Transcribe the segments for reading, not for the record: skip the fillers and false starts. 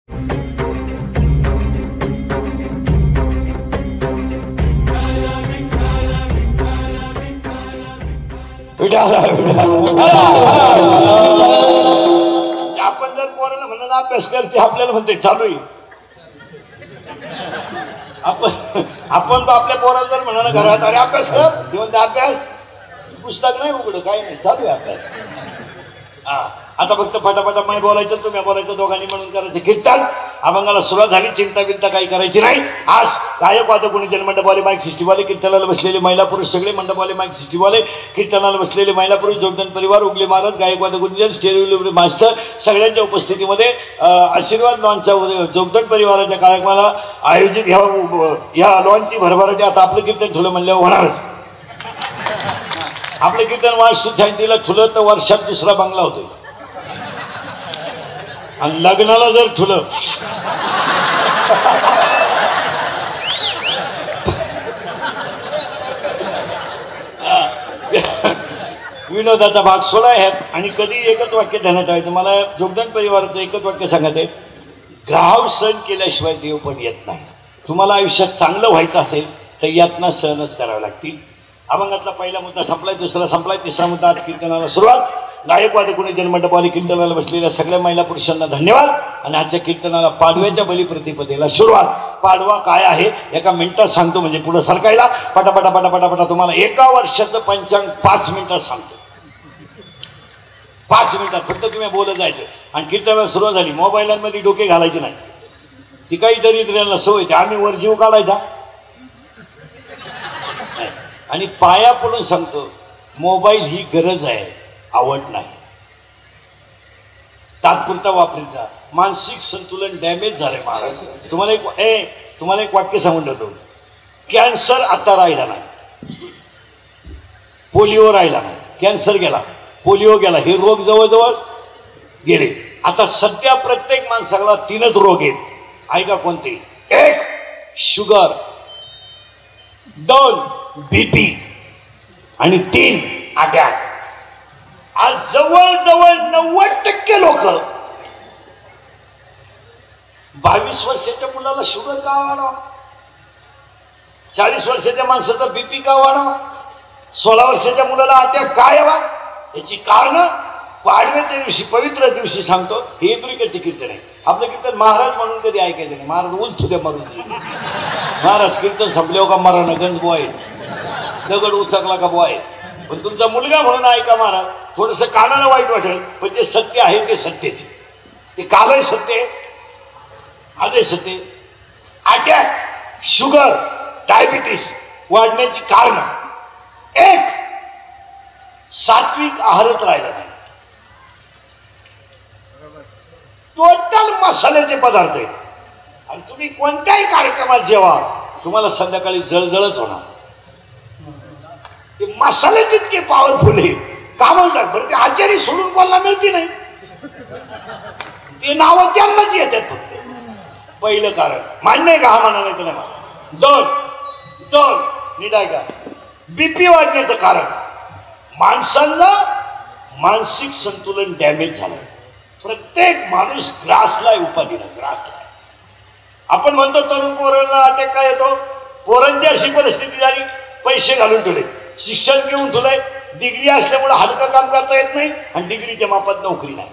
आपण जर पोराला म्हणून अभ्यास करते आपल्याला म्हणते चालू आहे. आपण आपल्या पोराला जर म्हणा घरात अरे अभ्यास कर घेऊन अभ्यास पुस्तक नाही उघड काही नाही चालू आहे अभ्यास. हा आता फक्त फटाफटा मी बोलायचं तुम्ही बोलायचं दोघांनी म्हणून करायचं कीर्तन अभंगाला सुरुवात झाली. चिंता बिंता काही करायची नाही. आज गायक वादक कोणी जन्मंडपवाले माईक सिस्टीमवाले कीर्तनाला बसलेले महिला पुरुष सगळे मंडपवाले माईक सिस्टीमवाले कीर्तनाला बसलेले महिला पुरुष जोगदन परिवार उगले महाराज गायक वादक गुंजन स्टेडियम मास्टर सगळ्यांच्या उपस्थितीमध्ये आशीर्वाद लॉनच्या जोगदन परिवाराच्या कार्यक्रमाला आयोजित ह्या लॉनची भरभराटी. आता आपलं कीर्तन ठुलं म्हणल्यावर होणारच. आपलं कीर्तन वास्तू जयंतीला ठुलं तर वर्षात दुसरा बंगला होतो आणि लग्नाला जर ठुलं विनोदाचा भाग 16 आहेत. आणि कधी एकच वाक्य ध्यानात ठेवायचं मला जोगदन परिवाराचं एकच वाक्य सांगायचं आहे. ग्राहक सहन केल्याशिवाय देव पण येत नाही. तुम्हाला आयुष्यात चांगलं व्हायचं असेल तर यातना सहनच करावं लागतील. अभंगातला पहिला मुद्दा संपलाय. दुसरा संपलाय. तिसरा मुद्दा आज कीर्तनाला सुरुवात. गायक वादक कोणी जन्मंडपवाले कीर्तनाला बसलेल्या सगळ्या महिला पुरुषांना धन्यवाद. आणि आजच्या कीर्तनाला पाडव्याच्या बलिप्रतिपदेला सुरुवात. पाडवा काय आहे एका मिनिटात सांगतो म्हणजे पुढे सरकायला पटापटा पटापटा तुम्हाला एका वर्षाचं पंचांग 5 मिनिटात सांगतो. 5 मिनिटात फक्त तुम्ही बोलत जायचं. आणि कीर्तनाला सुरुवात झाली. मोबाईलमध्ये डोके घालायचे नाही. ती काहीतरी त्यांना सवय आम्ही वर जीव काढायचा. आणि पाया पडून सांगतो मोबाईल ही गरज आहे आवड नाही. तात्पुरता वापरायचा. मानसिक संतुलन डॅमेज झालंय महाराज. तुम्हाला एक वाक्य सांगून ठेवतो. कॅन्सर आता राहिला नाही. पोलिओ राहिला नाही. कॅन्सर गेला पोलिओ गेला. हे रोग जवळजवळ गेले. आता सध्या प्रत्येक माणसाला 3च रोग आहेत. ऐका कोणते. 1 शुगर, 2 बीपी आणि 3 अटॅक. आज जवळजवळ 90% लोक 22 वर्षाच्या मुलाला शुगर का वाढवा. 40 वर्षाच्या माणसाचा बीपी का वाढवा. 16 वर्षाच्या मुलाला अटॅक का यावा. याची कारण पाडव्याच्या दिवशी पवित्र दिवशी सांगतो. हे दुरीकडचे कीर्तन आहे. आपलं कीर्तन महाराज म्हणून कधी ऐकायचं नाही. महाराज उलथू द्या मारून. महाराज कीर्तन संपल्यावर का मारा गंज बोय दगड उचकला का बोय. पण तुमचा मुलगा म्हणून ऐका महाराज. थोडंसं कानाला वाईट वाटेल पण जे सत्य आहे ते सत्यच. ते कालही सत्य आजही सत्य. अटॅक, शुगर, डायबिटीस वाढण्याची कारण 1 सात्विक आहारच राहिला नाही. टोटल मसाल्याचे पदार्थ आहेत. आणि तुम्ही कोणत्याही कार्यक्रमात जेव्हा तुम्हाला संध्याकाळी जळजळच होणार. ते मसाले जितके पॉवरफुल आहे कामच लाग. बरं ते आचारी सोडून कोणाला मिळते नाही. ते नाव त्यांनाच येतात फक्त. पहिलं कारण मान्य आहे का. हा म्हणा नाही तर नाही. 2 नीट आहे का. बीपी वाढण्याचं कारण माणसांना मानसिक संतुलन डॅमेज झालं. प्रत्येक माणूस ग्रासलाय उपाधीला ग्रासलाय. आपण म्हणतो तरुण पोरांना अटॅक काय येतो. पोरांची अशी परिस्थिती झाली पैसे घालून ठेवले शिक्षण घेऊन ठेवलंय. डिग्री असल्यामुळे हलकं काम करता येत नाही आणि डिग्रीच्या मापात नोकरी नाही.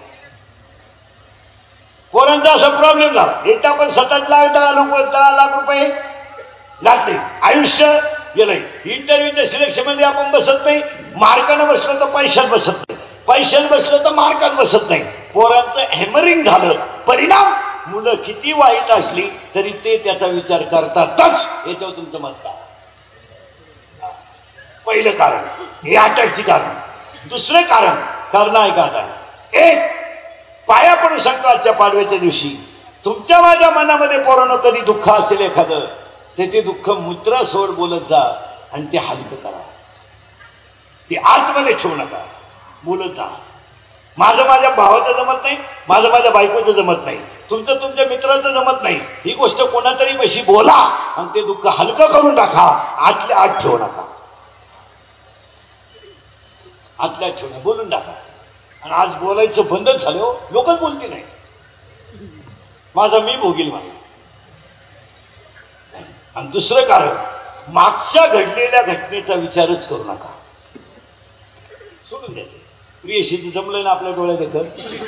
पोरांचा असा प्रॉब्लेम झाला. एकदा पण 7 लाख 10 लाख रुपये लागले. आयुष्य गेलंय. इंटरव्ह्यूच्या सिलेक्शन मध्ये आपण बसत नाही. मार्कानं बसलं तर पैशात बसत नाही. पैशात बसलं तर मार्कात बसत नाही. पोरांचं हॅमरिंग झालं. परिणाम मुलं किती वाईट असली तरी ते त्याचा विचार करतातच. याच्यावर तुमचं मत काय. पहिलं कारण हे अटॅकची कारण. दुसरं कारण आहे का. आता 1 पाया पडून सांगतो आजच्या पाडव्याच्या दिवशी तुमच्या माझ्या मनामध्ये पोरांनो कधी दुःख असेल एखादं ते दुःख मुद्रासोड बोलत जा आणि ते हलकं करा. ते आतमध्ये ठेवू नका. बोलत जा. माझं माझ्या भावाचं जमत नाही. माझं माझ्या बायकोचं जमत नाही. तुमचं तुमच्या मित्राचं जमत नाही. ही गोष्ट कोणातरी कशी बोला आणि ते दुःख हलकं करून टाका. आतल्या आत ठेवू नका. आतल्या ठेवणं बोलून टाका. आणि आज बोलायचं बंदच झालं. लोकच बोलते नाही. माझा मी भोगील मला. आणि दुसरं कारण, मागच्या घडलेल्या घटनेचा विचारच करू नका, सोडून द्या. प्रियशीची जमलंय ना आपल्या डोळ्यात येतं.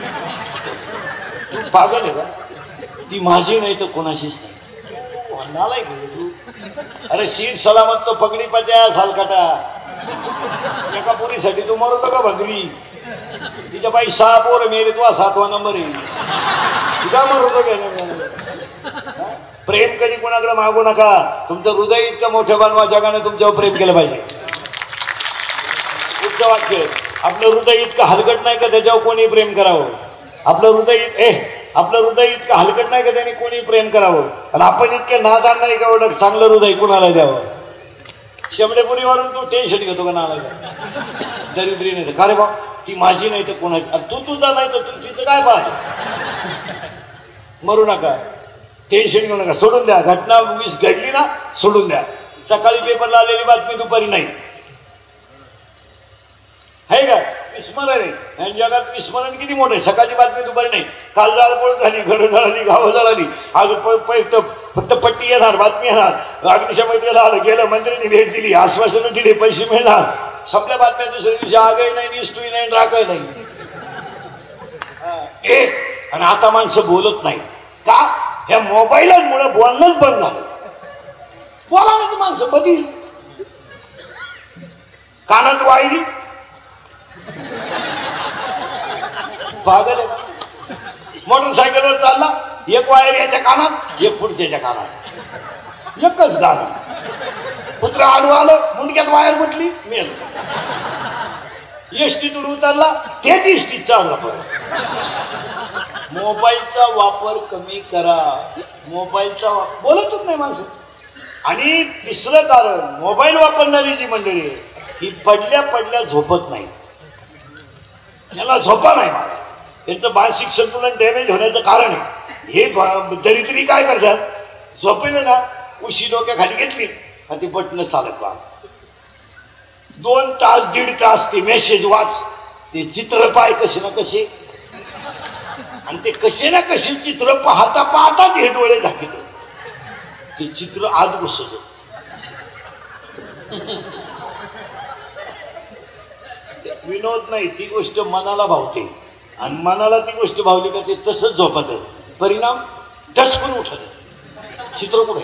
पागल आहे का? ती माझी नाही तर कोणाशीच नाही. नालाय तू. अरे शीर सलामत तो पगडी पच्या सालकाटा. एका पोरीसाठी तू मरतो का भगरी? तिच्या बाई 6 पोर मेरे, तो 7वा नंबर आहे. तुझा मरतो का? प्रेम कधी कोणाकडे मागू नका. तुमचं हृदय इतकं मोठं बनवा, जगाने तुमच्यावर प्रेम केलं पाहिजे. पुढचं वाक्य, आपलं हृदय इतकं हलकट नाही का त्याच्यावर कोणी प्रेम करावं. आपलं हृदय इतकं हलकट नाही का त्याने कोणी प्रेम करावं. आणि आपण इतके नादान नाही का एवढं चांगलं हृदय कुणाला द्यावं. शेमडेपुरीवरून तू टेन्शन घेतो का नाला दरिद्री नाही का रे बा, ती माझी नाही तर कोणाची. तू तुझा नाही तर तू तिचं काय पाहत. मरू नका, टेन्शन घेऊ नका, सोडून द्या. घटना घडली ना, सोडून द्या. सकाळी पेपरला आलेली बातमी दुपारी नाही आहे का? विस्मरण आहे. आणि जगात विस्मरण किती मोठं आहे. सकाळची बातमी दुपारी नाही. काल जाळपोळ झाली, घरं जळाली, गावं जळाली. आज फक्त पट्टी येणार, बातमी येणार, अग्निशमन आलं गेलं, मंत्र्यांनी भेट दिली, आश्वासनं दिली, पैसे मिळणार. संपल्या बातम्या. दुसऱ्या दिवशी आगही नाही, निस्तुही नाही, राखही नाही. एक. आणि आता माणसं बोलत नाही का? ह्या मोबाईलमुळे बोलणंच बंद झालं. बोलायचं माणसं बदल. कानात वायरी, पागल आहे. मोटरसायकलवर चालला, एक वायर याच्या कानात, एक पुढच्याच्या कानात, एकच गाणं. पुत्र आडू आलं, मुंडक्यात वायर म्हटली, मेल. एसटीतून उतरला, तेच एसटीत चालला. मोबाईलचा वापर कमी करा. मोबाईलचा बोलतच नाही माणसं. आणि तिसरं कारण, मोबाईल वापरणारी जी मंडळी आहे ही पडल्या पडल्या झोपत नाही. याला झोपा नाही मला. यांचं मानसिक संतुलन डॅमेज होण्याचं कारण आहे. हे दरिद्री काय करतात, झोपेल ना, उशी डोक्याखाली घेतली आणि ती बटणं चालत बा. 2 तास 1.5 तास ते मेसेज वाच, ते चित्र पाय कसे ना कसे. आणि ते कसे ना कसे चित्र पाहता पाहताच हे डोळे झाकीत. ते चित्र आत घुसत. विनोद नाही, ती गोष्ट मनाला भावते. आणि मनाला ती गोष्ट भावली का ते तसंच झोपत. परिणाम डचकून उठत. चित्र कुठे?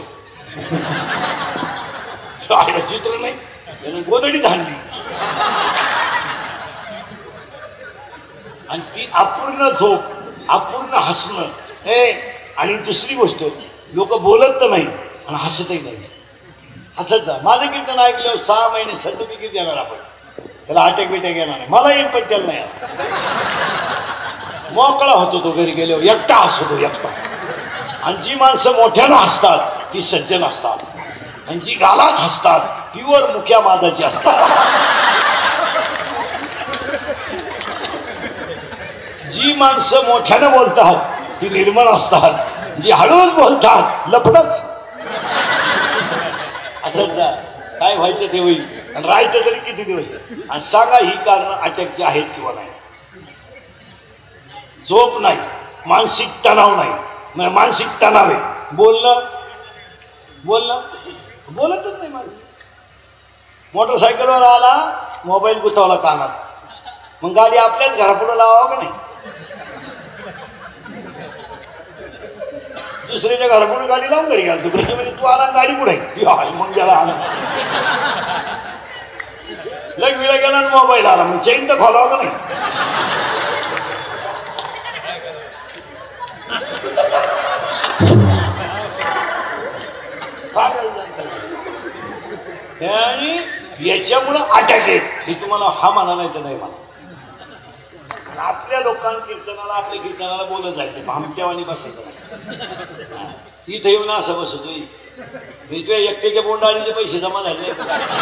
चित्र नाही, त्याने गोदडी झाली. आणि ती अपूर्ण झोप, अपूर्ण हसणं हे. आणि दुसरी गोष्ट, लोक बोलत तर नाही आणि हसतही नाही. हसत जा. माझं कीर्तन ऐकल्यावर 6 महिने सर्टिफिकेट देणार आपण. त्याला अटॅक बिटॅक येणार नाही. मला येईल पण त्याला नाही. मोकळा होतो तो घरी गेल्यावर, एकटा हसतो एकटा. आणि जी माणसं मोठ्यानं हसतात ती सज्जन असतात. आणि जी गालात हसतात प्युअर मुख्या मादाची असतात. जी माणसं मोठ्यानं बोलतात ती निर्मळ असतात. जी हळूच बोलतात लपडच. असंच जा. काय व्हायचं ते होईल. आणि राहायचं तरी किती दिवस. आणि सांगा ही कारणं अटॅकची आहेत किंवा नाही. झोप नाही, मानसिक तणाव नाही. मानसिक तणाव आहे. बोलतच नाही माणसं. मोटरसायकलवर आला, मोबाईल गुंतवला कानात, मग गाडी आपल्याच घरापुढे लावावं का नाही. दुसऱ्याच्या घरापुढे गाडी लावून घरी घाल. दुसऱ्याच्या म्हणजे तू आला, गाडी कुठे मग गेला आला. लग विला गेला मोबाईल आला, मग चेन तर खोलावं का नाही. आणि याच्यामुळं अटॅक येत. हे तुम्हाला हा म्हणा नाही तर नाही म्हणा. आपल्या कीर्तनाला आपल्या कीर्तनाला बोलत जायचं, भामट्यावानी बसायचं नाही. इथं येऊन असं बसतोय. तुझ्या एकट्याच्या बोंडाळीचे पैसे जमा झाले.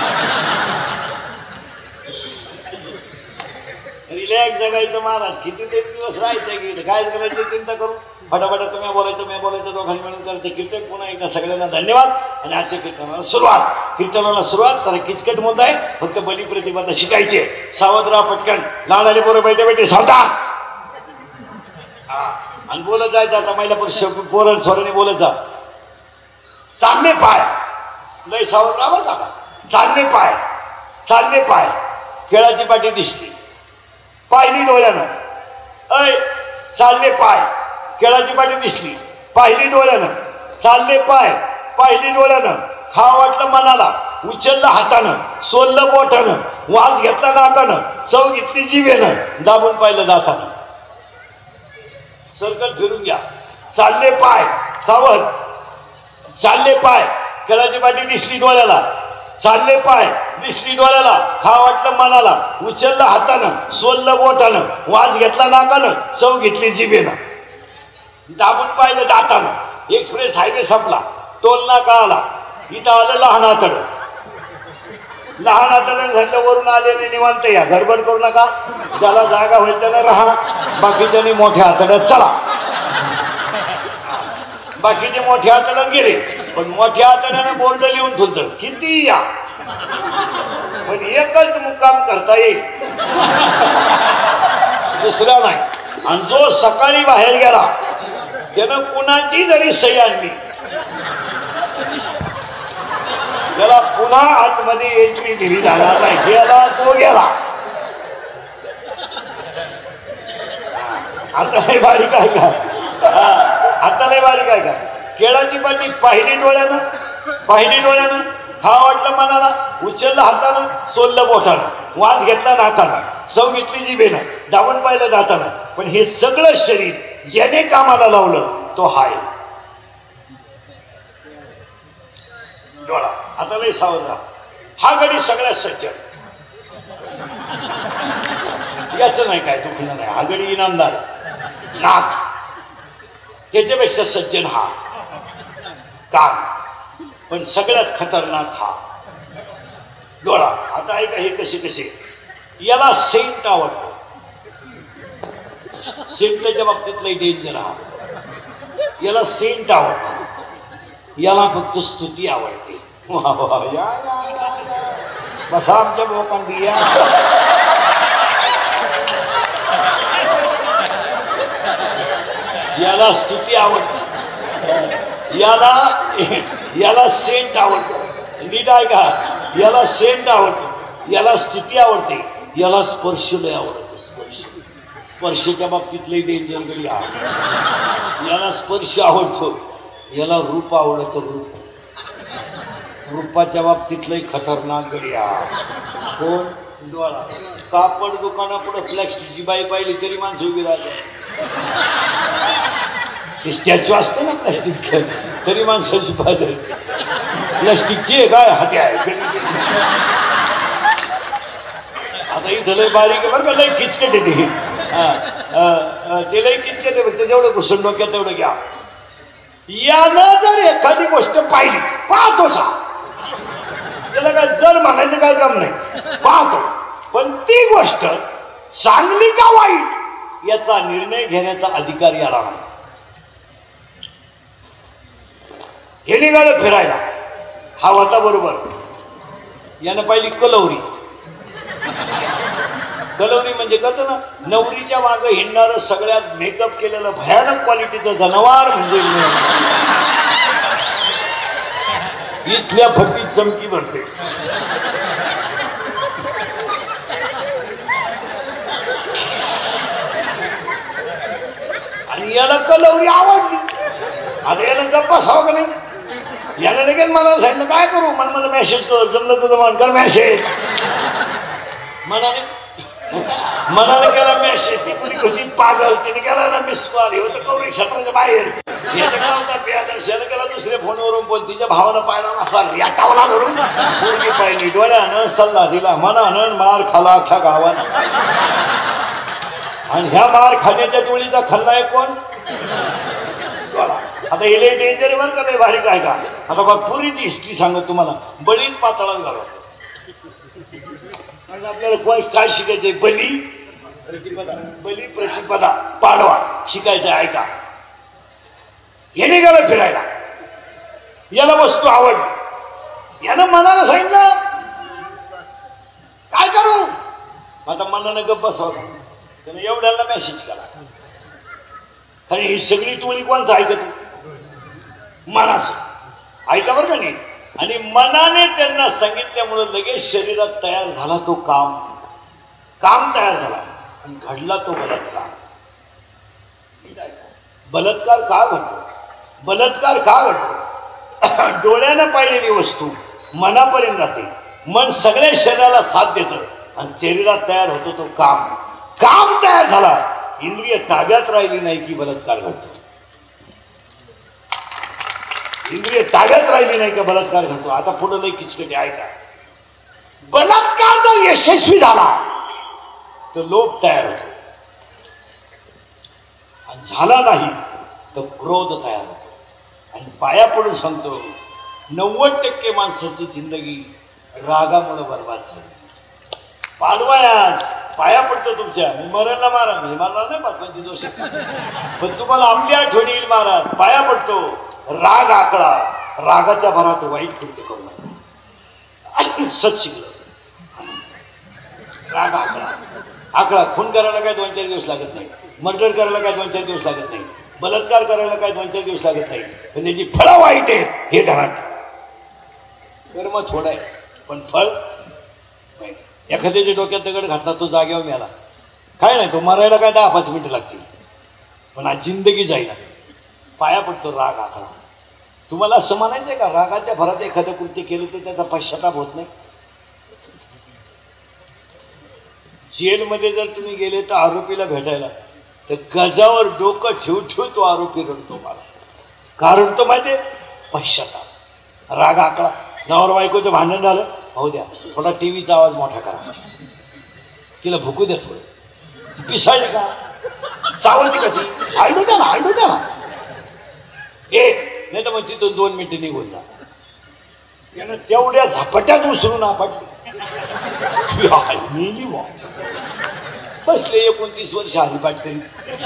रिलॅक्स जगायचं महाराज. किती ते दिवस राहायचं की काय करायचं चिंता करू. फटाफट तुम्ही बोलायचं दोघांनी मिळून करते कीर्तन. पुन्हा एकदा सगळ्यांना धन्यवाद. आणि आजच्या कीर्तनाला सुरुवात जरा किचकट मुद्दा आहे. फक्त बली प्रतिपदा शिकायचे. सावध राहा, पटकन लहान आले पोरं बैठे सावधान. आणि बोलत जायचं. आता महिला पोरण सोराने बोलत जा. चालले पाय लय सावध राहा का. चालले पाय चालले पाय खेळाची पाठी दिसली पाहिली डोळ्यानं. अय चालले पाय खेळाची पाठी दिसली पाहिली डोळ्यानं. चालले पाय पाहिली डोळ्यानं. खा वाटलं मनाला उचललं हातानं सोललं बोटानं वास घेतला नाकानं चव घेतली जिभेनं दाबून पाहिलं दातानं. सर्कल फिरून घ्या. चालले पाय सावध. चालले पाय खेळाची पाठी दिसली डोळ्याला. चालले पाय दिसली डोळ्याला. खा वाटलं मनाला उचललं हातानं सोललं बोटानं वास घेतला नाकानं चव घेतली जिभेनं दाबून पाहिलं दातानं. एक्सप्रेस हायवे संपला टोल नाका आला. इथं आलं लहान आतडं. लहान आतडं घरच्या वरून आलेले निवांत या. गडबड करू नका. ज्याला जागा होईल त्याला राहा. बाकीच्यांनी मोठ्या आतड्यात चला. बाकीचे मोठ्या आतड्यात गेले पण मोठ्या आतड्यानं बोर्ड लिहून ठेवतं किती या पण एकच मुक्काम करता येईल दुसरा नाही. आणि जो सकाळी बाहेर गेला त्यानं कुणाची जरी सही आणली त्याला पुन्हा आतमध्ये एंट्री दिली जाणार नाही. गेला तो गेला. आता लय बारीक आहे का. आता लय बारीक आहे का. केळाची पाठी पाहिली डोळ्यानं पाहिली डोळ्यानं. खा वाटलं मनाला उचललं हातानं सोललं बोटानं वास घेतला नाकानं चव घेतली जिभेनं दाबून पाहिलं दातानं. पण हे सगळं शरीर ज्याने कामाला लावलं तो हाय डोळा. आता लय सावध राहा. हा गडी सगळ्यात सज्जन. याच नाही काय दुखणं नाही. हा गडी इनामदार. नाक त्याच्यापेक्षा सज्जन हा कान. पण सगळ्यात खतरनाक हा डोळा. आता ऐका हे कसे कसे. याला सेंट आवडतो. सेंटच्या बाबतीत लय डेंजर हा. याला सेंट आवडतो. याला फक्त स्तुती आवडते. वा वा या बसा आमच्या लोकांनी या. याला स्तुती आवडते. याला सेंट आवडतो. नीट आहे का. याला सेंट आवडतो. याला स्तुती आवडते. याला स्पर्श लय आवडतो. स्पर्शच्या बाबतीत लय डेंजर गडी हा. याला स्पर्श आवडतो. याला रूप आवडतं. रूप रूपाच्या बाबतीत लय खतरनाक गडी हा. कोण डोळा. कापड दुकानापुढे प्लॅस्टिकची बाई पाहिली तरी माणसं उभी राहते. ते स्टॅच्यू असतं ना प्लॅस्टिकचं तरी माणसाची पाहिजे. प्लॅस्टिकची आहे काय हाती आहे. आता इथं लय बारीक आहे बरं का. लय किचकट आहे ते. ते लय किचकट आहे. फक्त जेवढं घुसून डोक्यात तेवढं घ्या. यानं जर एखादी गोष्ट पाहिली पाहतोच. त्याला काय जर म्हणायचं काय काम नाही. पाहतो. पण ती गोष्ट चांगली का वाईट याचा निर्णय घेण्याचा अधिकार याला नाही. हे निघालं फिरायला. हा होता बरोबर. यानं पाहिली कलवरी. कलवरी म्हणजे कसं ना नवरीच्या मागं हिंडणारं सगळ्यात मेकअप केलेलं भयानक क्वालिटीचं जनावर म्हणजे इथल्या फकीत चमकी भरते. आणि याला कलवरी आवडली. आता यानं गप्पा बसावं का नाही. यानं लगेच मला सांगितलं काय करू. मला मेसेज कर. जमलं तुझं मन कर मेसेज. मनाने केला मेसेज. ती कुणी होती पागल. तिने केला ना मिस कॉल. हे होतं कवरी क्षेत्राच्या बाहेर. याचं काय होता यानं केला दुसऱ्या फोनवरून. पण तिच्या भावानं पाहिला नसला याटावला धरून मुलगी पाहिली. डोळ्यानं सल्ला दिला. मनानं मार खाला अख्ख्या गावानं. आणि ह्या मार खाण्याच्या टोळीचा खलनायक कोण. आता हे लय डेंजर बरं का. लय बारीक आहे का. आता बघ पुरीची हिस्ट्री सांगत तुम्हाला. बळीच पाताळात घालव. आपल्याला कोण काय शिकायचंय. बली प्रतिपदा पाडवा शिकायचं आहे का. हे निघालं फिरायला. याला वस्तू आवडली. यानं मनाला सांगितलं काय करू. आता मनानं गप्प बसावं. त्यानं एवढ्याला मेसेज करा. आणि ही सगळी टोळी कोणतं ऐकत मनाचं ऐका बरं का नाही. आणि मनाने त्यांना सांगितल्यामुळं लगेच शरीरात तयार झाला तो काम तयार झाला आणि घडला तो बलात्कार. बलात्कार का घडतो? बलात्कार का घडतो? डोळ्यानं पाहिलेली वस्तू मनापर्यंत जाते, मन सगळ्या शरीराला साथ देतं आणि शरीरात तयार होतो तो काम तयार झाला, इंद्रिय ताब्यात राहिली नाही की बलात्कार घडतो. इंद्रिय ताब्यात राहिली नाही का बलात्कार घडतो. आता पुढे लई किचकटी ऐका. बलात्कार जर यशस्वी झाला तर लोभ तयार होतो आणि झाला नाही तर क्रोध तयार होतो. आणि पाया पडून सांगतो 90% माणसाची जिंदगी रागामुळे बरबाद झाली. पाडवायाच पाया पडतो तुमच्या. मी मरायला मारा, मी मारणार नाही पाचवायची दोष, पण तुम्हाला आपली आठवण येईल महाराज. पाया पडतो. राग आकळा, रागाच्या भरात वाईट कृत्य करू नका. सच शिकलं. राग आकळा खून करायला काय 2-4 दिवस लागत नाही, मर्डर करायला काय 2-4 दिवस लागत नाही, बलात्कार करायला काय 2-4 दिवस लागत नाही, पण त्याची फळं वाईट आहेत हे घरात. कर्म थोडं आहे पण फळ. एखाद्याच्या डोक्यात दगड घातला तो जागेवर मिळाला काय नाही, तो मरायला काय 10-5 मिनिटं लागतील, पण आज जिंदगी जाईना. पाया पडतो राग आकळा. तुम्हाला असं म्हणायचं आहे का रागाच्या भरात एखादं कृत्य केलं तर त्याचा पश्चाताप होत नाही? जेलमध्ये जर तुम्ही गेले तर आरोपीला भेटायला तर गजावर डोकं ठेवू तो आरोपी रडतो मला. कारण तो माहिती पश्चाताप. राग आकळा. नवरा बायकोचं भांडण झालं, हो द्या थोडा टीव्हीचा आवाज मोठा करा, तिला भुकू द्या, थोडं पिसाळली का चावती का ती, आळू द्या ना एक नाही तर मग तिथून 2 मिनिटं निघून जा. त्यानं तेवढ्या झपाट्यात उचलून आपटली. बसले 29 वर्ष हरिपाठ करीत.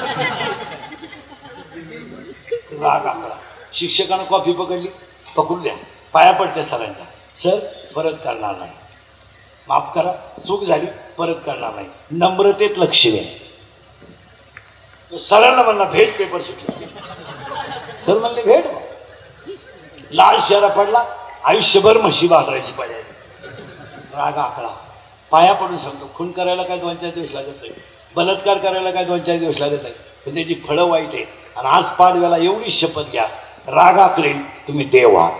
राग आकळा. शिक्षकानं कॉफी पकडून द्या, पाया पडते सरांच्या. सर परत करणार नाही, माफ करा चूक झाली, परत करणार नाही, नम्रतेत लक्ष द्या. सरांना म्हणला भेट, पेपर सुटला. सर म्हणले भेट. लाल शहरा पडला, आयुष्यभर म्हशी बाजारायची पाहिजे. राग आकळा. पाया पडून सांगतो खून करायला काय 2-4 दिवस लागत नाही, बलात्कार करायला काय 2-4 दिवस लागत नाही, पण त्याची फळं वाईट आहे. आणि आज पाडव्याला एवढी शपथ घ्या, राग आकळेल तुम्ही देव आहात.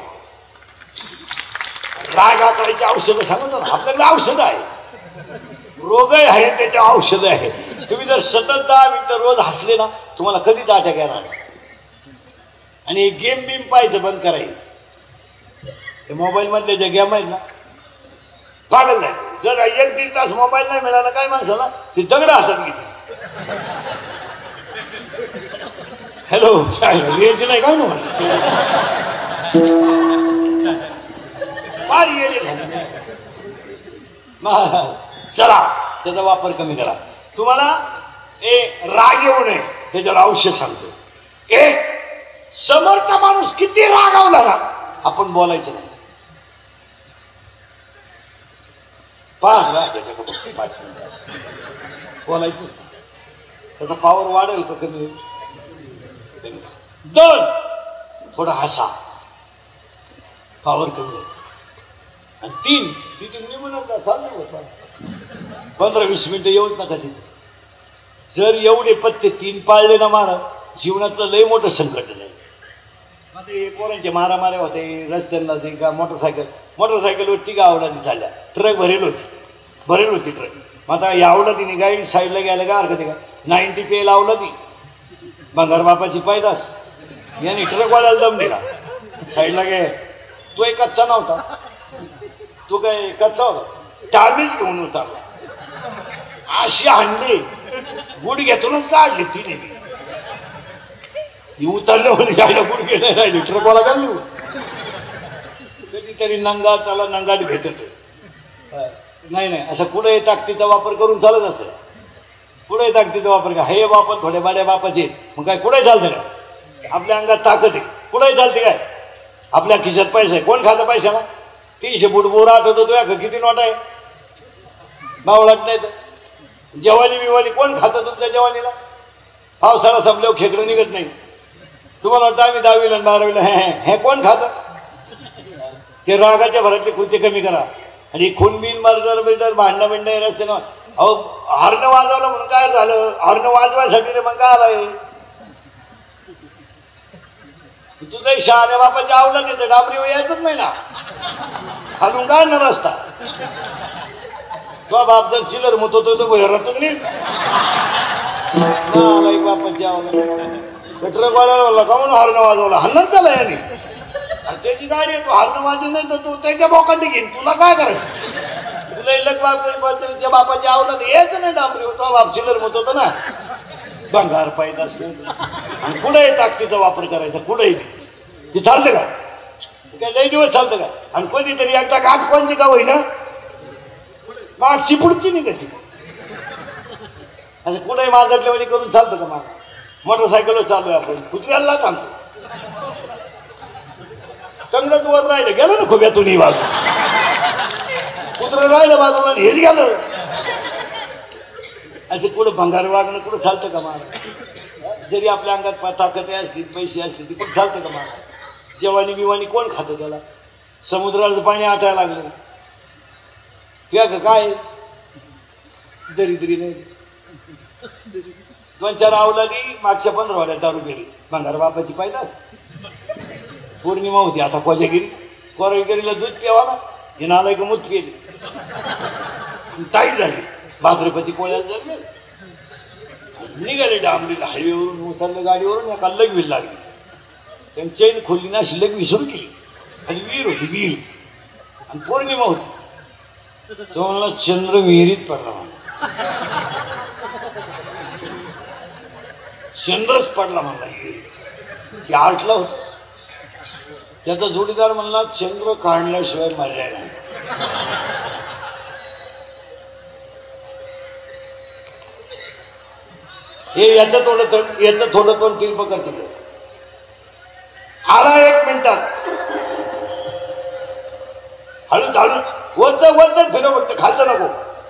राग आकळायची औषधं सांगतो ना, आपल्याकडे औषधं आहे, रोगही आहे त्याच्या औषधं आहे. तुम्ही जर सतत 10 मिनिटं रोज हसले ना तुम्हाला कधीच अटॅक येणार नाही. आणि गेम बिम पाहायचं बंद करायचं. ते मोबाईलमधले जे गेम आहेत ना पागल नाही. जर 1-1.5 तास मोबाईल नाही मिळाला काय माणसाला ते दगड हातात घेते. हॅलो काय रेंज नाही काय ना चला त्याचा वापर कमी करा. तुम्हाला राग येऊ नये त्याच्यावर औषध सांगतो. एक समर्थ माणूस किती रागावला ना आपण बोलायचं नाही. 5 मिनिटं बोलायचं, त्याचा पावर वाढेल का कमी होईल? 2 थोडं हसा, पावर कमी होईल. आणि 3 तिथून निघूनच चालू होता. 15-20 मिनिटं येऊच नका तिथे. जर एवढे पत्ते 3 पाळले ना महाराज जीवनातलं लय मोठं संकट नाही. आता हे पोरांचे मारामाऱ्या होते रस्त्यांना, ते का मोटरसायकलवरती गावला चालल्या, ट्रक भरेल होती ट्रक. मग आता यावलं तिने गाई साईडला घ्यायला का हरकत आहे का? 90 पे लावलं ती बंगार बापाची पैदास. याने ट्रकवाल्याला दम दिला, साईडला गे. तो एक कच्चा नव्हता, तो काय कच्चा होता, टाळीच घेऊन उतरला. अशी हाणली, गुड घेतूनच काढली तिने. ती उतरले म्हणजे जायला गुड गेले राहिली, ट्रकवाला घालू. कधीतरी त्याला नंगाट भेटत नाही. असं पुढे ताकदीचा वापर करून चालत असं. पुढे ताकदीचा वापर का हे बापन थोड्या बाड्या बापाचे मग काय कुठे चालतं का? आपल्या अंगात ताकद आहे, कुठे चालते काय? आपल्या खिशात पैसा आहे, कोण खातं पैशाला? 300 फूट बोरा आठवतो तो किती नोट आहे बावळत नाही तर. जेवानी बिवानी कोण खातं तुमच्या जेवानीला? पावसाळा संपल्यावर खेकडं निघत नाही. तुम्हाला वाटतं आम्ही 10वीला आणि 12वीला हे कोण खातं? ते रागाच्या भरातले कृत्य कमी करा. आणि खून बिन मर्डर भांडणं बिंडणं रस्ते ना. अहो हॉर्न वाजवलं म्हणून काय झालं? हॉर्न वाजवायसाठी रे मग काय आलाय? तुझं शहाण्या बापाच्या आवडत येतं डाबरी यायचंच नाही ना. खालून काय ना रस्ता तो बाप जर चिलर मत होतो तो भैरातून नाही बापाच्या आवडत ट्रकवाल्याला बोलला का म्हणून हॉर्न वाजवला हल्लाच त्याला याने. आणि त्याची गाडी आहे, तू हॉर्न वाजव नाही तर तू त्याच्या बोकांनी घेईन. तुला काय करायचं? तुला इलक बाप बापाची आवडत यायचं नाही डाबरी. तो बाप चिलर मत होतो ना. भंगार पाहिजे असलं आणि कुठेही ताकदीचा वापर करायचा कुठेही ते चालतं का? काय लई दिवस चालतं का? आणि कधीतरी एकदा गाठ कोणची का होईना मागची पुढची निघायची. असं कुठेही माझ्यातल्यामध्ये करून चालतं का? माग मोटरसायकलवर चालू आहे आपण कुत्र्याला थांबतो. कंगडच वर राहिलं गेलं ना खोब्यातून ही बाजू कुत्रं राहिलं बाजूला हेच गेलं. असं कुठं भंगार वागणं कुठं चालतं का? महाराज जरी आपल्या अंगात ताकद असली पैसे असले ती कुठं चालतं का? महाराज जेवानी बिवानी कोण खातं त्याला? समुद्राचं पाणी आटायला लागलं त्या काय दरिद्री नाही. 2-4 आवलादी मागच्या 15 वाड्यात दारू गेली. भंगार बापाची पाहिलास. पौर्णिमा होती आता कोजागिरी कोरागिरीला दूध प्यावा हे नालायक मूत पिली ताईट झाली. भाकरीपती पोळ्याला जमले निघाले डांबरीला हायवेवरून उतरलं गाडीवरून एका लगवीर लागली. त्यांनी चैन खोलली ना अशी लगवी सुरू केली. आणि विहीर होती विहीर आणि पौर्णिमा होती. तो मला चंद्र विहिरीत पडला. मला चंद्रच पडला म्हणला की आटला होता. त्याचा जोडीदार म्हणला चंद्र काढल्याशिवाय मर्यादा नाही. हे याचं थोडं तोंड किरप करते. आला 1 मिनिटात हळूच वरच फिरव फक्त खायचं नको.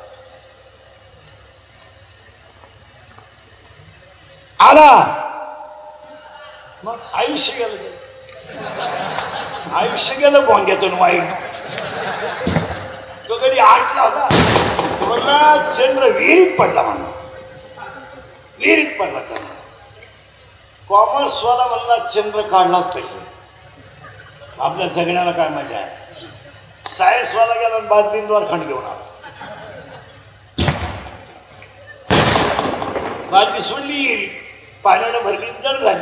आला मग आयुष्य गेलं भोंग्यातून वाईट. तो कधी आटला होता म्हणला चंद्र विहिरीत पडला म्हणला. विहिरीत पडला चंद्र. कॉमर्सवाला म्हणला चंद्र काढलाच पाहिजे. आपल्या जगण्याला काय मजा आहे. सायन्सवाला गेला बादलींद्वार खंड घेऊन आला. बादली सोडली पाण्यानं भरली जड झाली.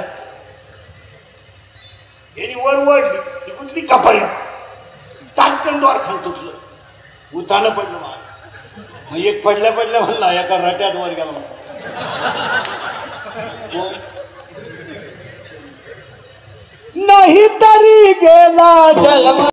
यांनी वर वडली ती कुठली कपारी ताटकन द्वार खंड तुटलं. उतानं पडलं मग एक पडल्या म्हणला एका रट्यात वर गेला म्हणला. नाही तरी गेला जन्म